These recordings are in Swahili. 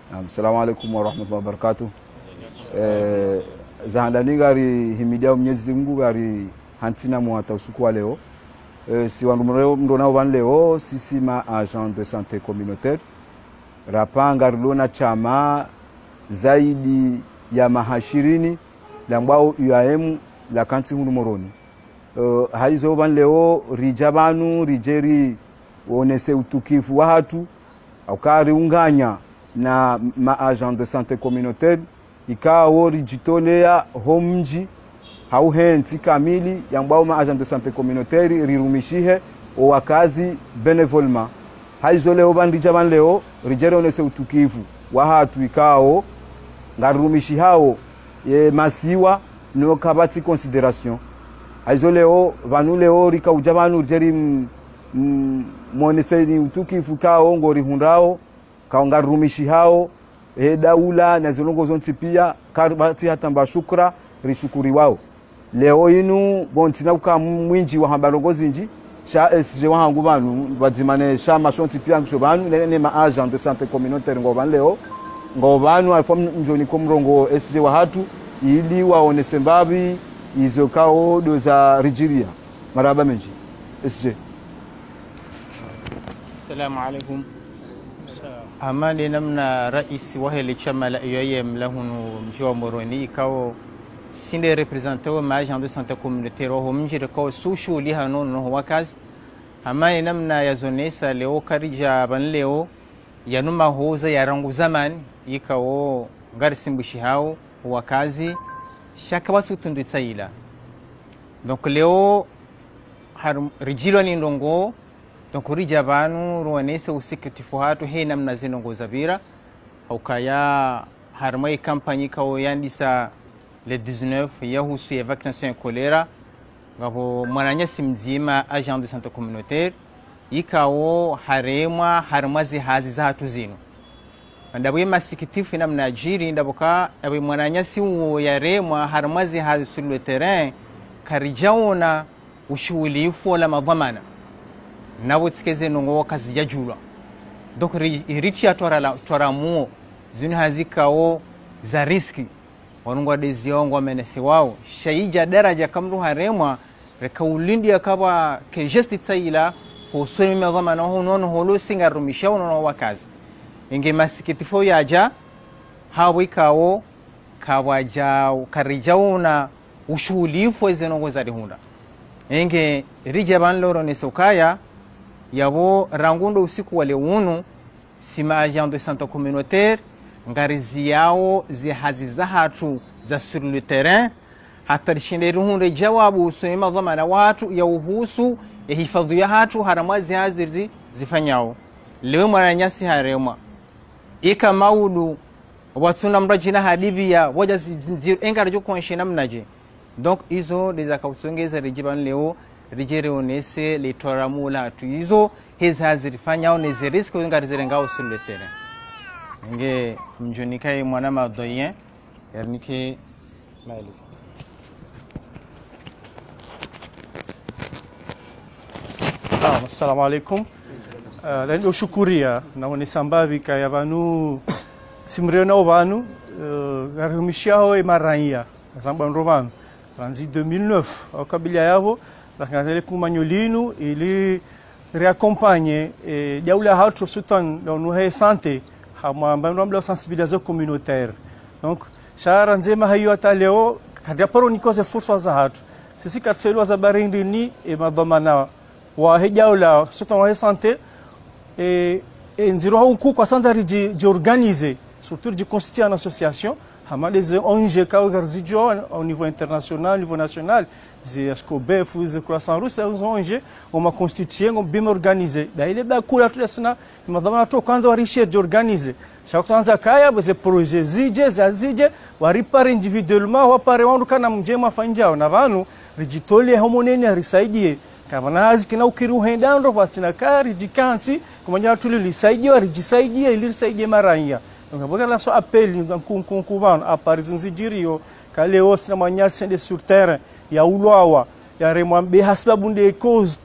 Assalamu alaikum wa rahmatullahi wa barakatuh. Zahandani gari himidia Mwenyezi Mungu gari hantina mwata usiku wa leo. Si wandu mdona wan leo sisi ma agent de santé communautaire rapanga lona chama zaidi ya mahashirini lambao UAM la kanti hundu moroni. Haizo wan leo rijabanu rijeri wonese utukifu wa hatu au kari unganya na ma agent de santé communautaire ikawo rijitolea homji hau henti kamili yambao ma agent de santé communautaire rirumishihe o wakazi benevolma haizo leo bandija ban leo rijere onese utukivu wa hatu ikawo ngarumishi hao masiwa no kabati consideration haizo leo vanu leo rika ujabanu rijeri monese ni utukivu kawo ngori hundao kaunga rumishi hao daula na zilongo zonti pia karbati hata mbashukra rishukuri wao leo inu bontina uka mwinji wa hambarongozi nji sha SG wa hangu banu bazimane sha mashonti pia ngisho banu ne ma agent de santé communautaire ngoban leo ngobanu alfom njoni komrongo SG wa hatu ili waonese mbabi izo kao doza rijiria maraba menji SG. Assalamu alaikum. Amani namna rais wa hili chama la UAM lahunu mjiwa moroni ikawo sinde represente wa agent de santé communautaire ho mjire ko sushu li hanono wakazi amani namna ya zonesa leo karija ban leo yanuma hoza ya rangu zamani ikawo garsimbushi hao wakazi shaka watu tundu tsaila donc leo har rijilo ni ndongo donc rijabanu ruwanese usikitifu hatu he namna zinongo zavira haukaya harmai kampani kawo yandisa le 19 yahusu ya vaccination kolera ngabo mwananyasi mzima agent de santé communautaire ikawo harmazi hazi za hatu zino ndabwe masikitifu namna jiri ndaboka abwe mwananyasi uwo yaremwa harmazi hazi sur le terrain karijaona ushuhulifu wala madhamana nabo tsikeze nongo kazi ya jula donc richi atwara muo zinu hazikawo za riski wanungwa deziongo amenese wao shaija daraja kamru haremwa rekaulindi akaba ke gesti tsaila ko soni madhama na hono holo singa rumisha wono wakazi inge masikitifo yaja hawikawo kawaja karijauna ushuhulifu ezenongo za rihunda inge rijaban loro nesokaya yabo rangundo usiku wale unu sima agent de santé communautaire ngarizi yao zihazi za hatu za sur le terrain hata rishinderi hunde jawabu usoni dhamana watu ya uhusu ya hifadhi ya hatu haramazi hazirzi zifanyao leo mwananyasi harema ika maudu watuna mrajina hadibia waja zinziru engarjo konshina mnaje donc izo deza kausongeza rijiban leo rijere onese le toramula tuizo his hazirifanya onese risk ngarizerengao sur le terrain nge mjonikai mwana madoyen yernike maili. Assalamu alaikum. Leo shukuria na onesambavi kaya vanu simriona ovanu garumishao e maranya samba romano transi 2009 au kabila yavo lakini kumanyolinu ili reaccompagne diaula hatu sultan no he santé hamamba no sensibilisation communautaire donc shara nzema hayo hata leo kadia poro nikoze fursa za hatu sisi katselo za barindi ni madhamana wa he diaula sultan wa he santé nziro huku kwa sanda ji organiser surtout de constituer une association des ONG au niveau international, au niveau national, c'est SCOBEF, c'est Croissant Russe, c'est ONG, on m'a constitué, on bien organisé. Il est bien cool à tout le monde, il m'a demandé quand on a réussi à organiser. Chaque fois que c'est projet zidje, on répare individuellement, on répare on kana mjema fanja, on avanu, rijitoli homoneni risaidie. Kama nazi kina ukiru hendando kwa sinakari jikanti, kumanya tuli lisaidia, rijisaidia, ili risaidia maranya. Donc on va appel dans à Paris nzidirio kale os na manyasi de sur terrain ya ulwawa ya remwambe hasba bunde cause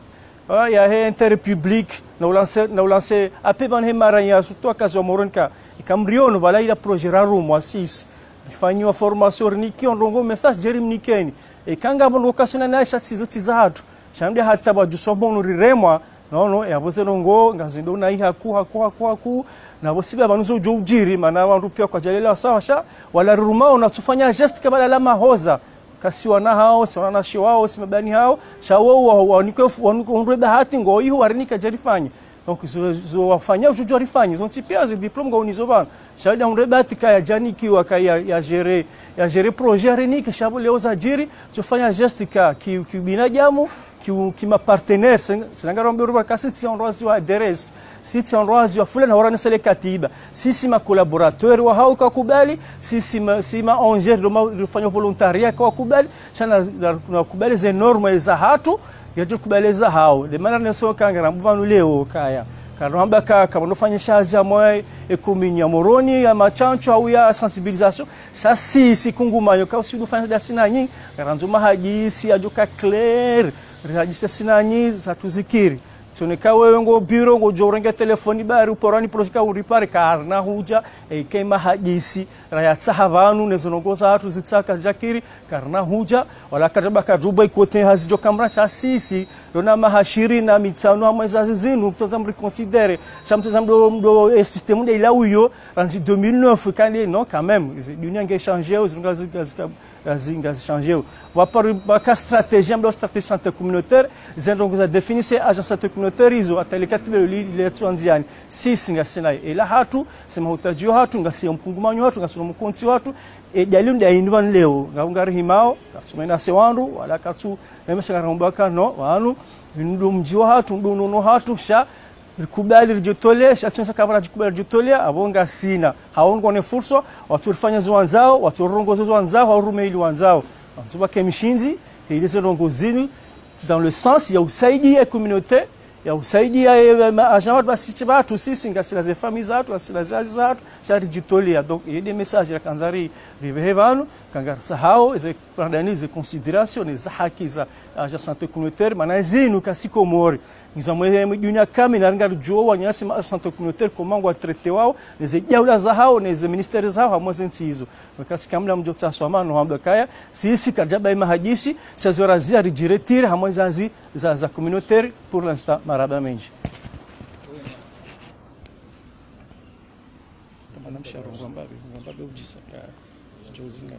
ya he intérêt public na lance apeban he maranha surtout a kazi wa moronka ikamriono bala ila projet rarumo assis ifanyiwa formation niki onrongo message jerim nikeni kanga bon vocation na shatizo tizatu shamde hata ba jusombo no riremwa no yaboze ngo ngazindo na haku na bosiba banuzo jojiri mana wantu pia kwa jalela sawa sha wala rumao na tufanya geste kabla la mahoza kasi wana hao sana shi wao simabani hao shawo waniko ndwe bahati ngo hiyo warinika jarifanya donc zo wafanya ujojo rifanya zo tipia ze diplôme ngo unizobana shawida ndwe bahati kaya jani kiwa kaya ya gérer projet renika shabo leo za jiri tufanya geste ka kibinadamu kima partenaire sinangarombe ruba kasiti onrozi wa adresse sisi onrozi wa fulana warana sele katiba sisi ma collaborateur wa hao kakubali sisi ma onger do fanya volontaria kwa kubali sana na kubali ze norma za hatu yaje kubali za hao de maana neso kanga mbanu leo kaya karamba kama nofanya shazi ya moyo ekuminya moroni ya machancho au ya sensibilisation ça si kungumanyo ka usidu fanya dasina nyingi karanzo mahadisi ajoka clair rejista sinanyi za tuzikiri tioneka wewe ngo biro ngo jorenga telefoni bari uporani projeka uripare karna huja kema hadisi rayatsa havanu nezonongoza hatu zitsaka jakiri karna huja wala kajaba kajuba ikote hazijo kamra cha sisi dona mahashiri na mitsano amwezazi zinu mtazamri considere chamtazamdo système de ila uyo ranzi 2009 kali non quand même dunia nge changer ngazi changer wa par stratégie amdo stratégie santé communautaire zendongoza définir agence santé communautaire izo atalikatile liletwanziani sisi ngasina ila hatu sema utajio hatu ngasi mpungumanyo hatu ngasoma mkonti watu jalimu da indwan leo ngari himao kasumena sewandu wala katsu nemesha rombaka no wanu ndo mjiwa hatu ndo nono hatu sha kubali rijotole shatsensa kabara kubali rijotole abonga sina haongo ne furso watu rifanya zwanzao watu rongozo zwanzao au rumeili wanzao watu kemishinzi ile zongozini dans le sens ya usaidi ya communauté ya usaidi ya agent basi watu sisi ngasila ze famille zatu asila zatu sari jitolia donc il y a des messages ya kanzari rivevanu kangarsa hao ze pardanize considération za haki za agent santé communautaire manazinu kasiko mori nizamwe dunia kama inaringa jo wanyasi ma santé communautaire comment wa traiter wao ze jaula za hao ze ministère za hao amwezi hizo wakati kamla mjota swamano hamba kaya sisi kajaba mahadisi sazorazia rijiretire hamwezazi za communautaire pour l'instant maraba menji kama namsharo ngombabe ujisaka jozinga.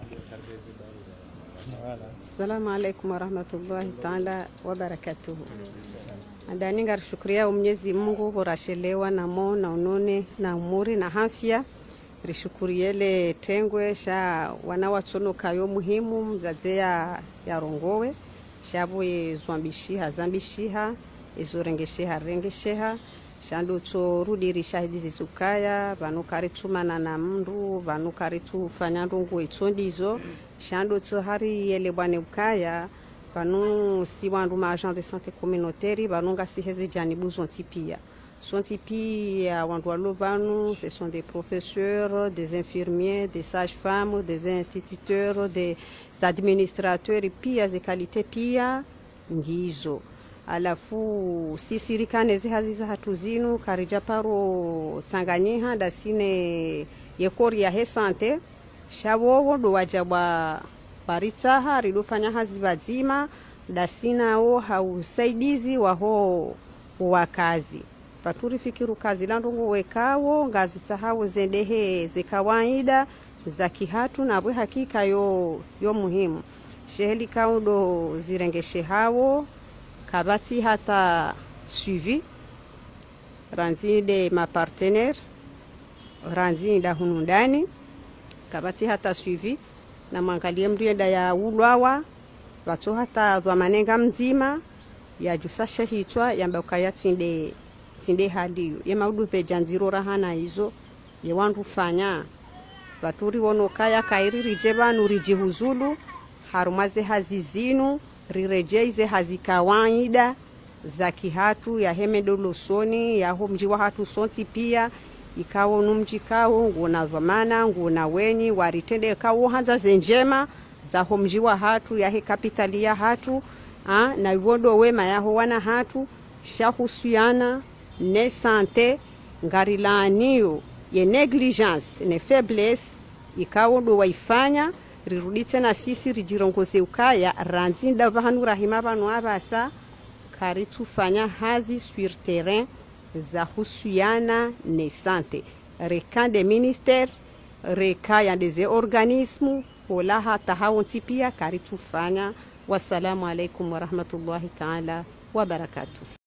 Assalamu alaikum warahmatullahi ta'ala wabarakatuhu. Andani ngar shukria Mwenyezi Mungu borashelewa na mo na unone na umuri na afya rishukuriele tengwe sha wanawatsono kayo muhimu mzaze ya rongowe shabu zwambishiha zambishiha izorengesheha rengesheha shando to rudiri shahidi zisukaya vanukari tumana na mndu vanukari tufanya ndungu itsondizo shando to hari yele bwane ukaya vanu si wandu ma agent de santé communautaire vanunga si hezi janibu zontipia sontipia wandu walobanu ce sont des professeurs, des infirmiers, des sages-femmes, des instituteurs, des administrateurs pia ze qualité pia ngizo alafu sisirikane zihaziza hatuzinu karija paro tsanganyiha dasine yekori ya he sante shawowo do wajaba paritsaha ridofanya hazi bazima dasina o hausaidizi waho wakazi paturi fikiru kazi landongo wekawo ngazi tahawo zendehe zikawaida za kihatu na bwe hakika yo muhimu sheheli kaundo zirengeshe hawo kabati hata suivi ranzi de ma partenaire ranzi da hunundani kabati hata suivi na mwangalie mrienda ya ulwawa watu hata dwamanenga mzima ya jusasha hitwa yamba ya tinde haliyo ya maudu pe janziro rahana hizo ya wandu fanya waturi wono kaya kairi rijeba nuriji huzulu harumaze hazizinu rirejeize hazikawaida za kihatu ya hemedolosoni ya mji wa hatu sonti pia ikawo numjikawo nguna dhamana nguna weni waritende kawo hanza zenjema za mji wa hatu ya he kapitali ya hatu na iwodo wema yaho wana hatu shahusiana ne sante ngarilaniyo ye negligence ne faiblesse ikawo do waifanya rirudi tena sisi rijirongoze ukaya ranzinda vahanu rahima vanu avasa kari tufanya hazi sur terrain za husiana ne sante reka de ministère reka ya des organismes wala hata hawonti pia kari tufanya. Wassalamu alaikum warahmatullahi taala wabarakatuh.